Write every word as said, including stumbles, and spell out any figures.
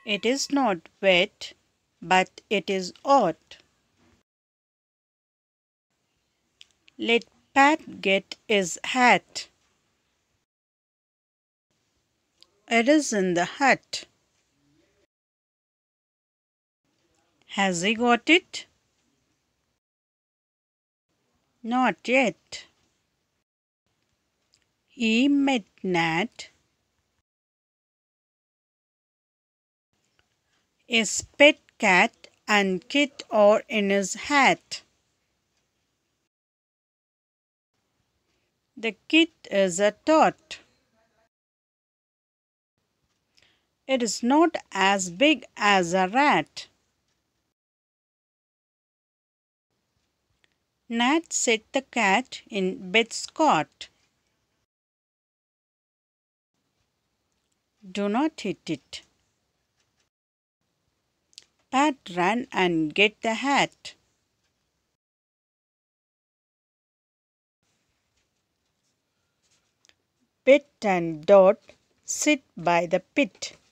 It is not wet, but it is hot. Let Pat get his hat. It is in the hut. Has he got it? Not yet. He met Nat. His pet cat and kit are in his hat. The kit is a tot. It is not as big as a rat. Nat set the cat in Bet's cot. Do not hit it. Pat ran and get the hat. Bet and Dot sit by the pit.